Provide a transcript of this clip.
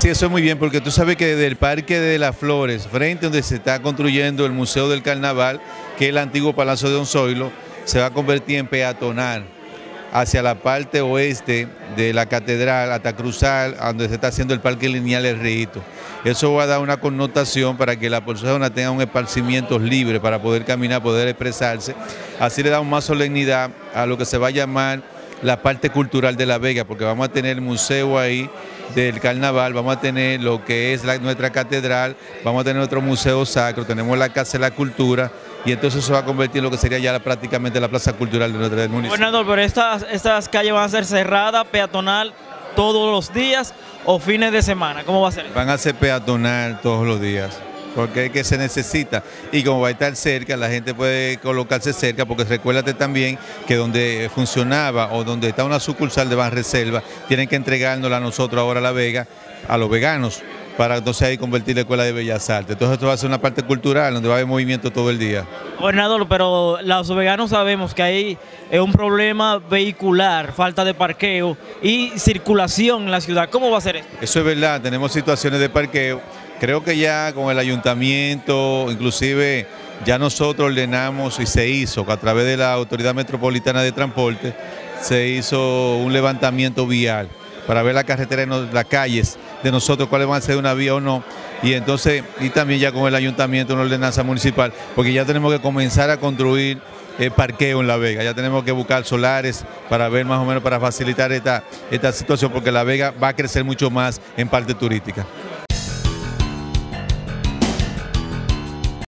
Sí, eso es muy bien, porque tú sabes que desde el Parque de las Flores, frente donde se está construyendo el Museo del Carnaval, que es el antiguo Palacio de Don Zoilo, se va a convertir en peatonal hacia la parte oeste de la catedral, hasta cruzar a donde se está haciendo el Parque Lineal El Rito. Eso va a dar una connotación para que la persona tenga un esparcimiento libre para poder caminar, poder expresarse. Así le damos más solemnidad a lo que se va a llamar la parte cultural de La Vega, porque vamos a tener el museo ahí del carnaval, vamos a tener lo que es nuestra catedral, vamos a tener otro museo sacro, tenemos la Casa de la Cultura, y entonces eso va a convertir en lo que sería ya prácticamente la plaza cultural de nuestro municipio. Gobernador, pero estas calles van a ser cerradas, peatonal, todos los días o fines de semana, ¿cómo va a ser? Van a ser peatonal todos los días, porque es que se necesita, y como va a estar cerca, la gente puede colocarse cerca, porque recuérdate también que donde funcionaba o donde está una sucursal de Banreserva, tienen que entregárnosla a nosotros ahora a La Vega, a los veganos, para entonces ahí convertir la Escuela de Bellas Artes. Entonces esto va a ser una parte cultural, donde va a haber movimiento todo el día. Gobernador, pero los veganos sabemos que hay un problema vehicular, falta de parqueo y circulación en la ciudad. ¿Cómo va a ser esto? Eso es verdad, tenemos situaciones de parqueo. Creo que ya con el ayuntamiento, inclusive ya nosotros ordenamos y se hizo, a través de la Autoridad Metropolitana de Transporte, se hizo un levantamiento vial para ver la carretera, las calles de nosotros, cuáles van a ser una vía o no. Y entonces, y también ya con el ayuntamiento una ordenanza municipal, porque ya tenemos que comenzar a construir parqueo en La Vega, ya tenemos que buscar solares para ver más o menos, para facilitar esta situación, porque La Vega va a crecer mucho más en parte turística.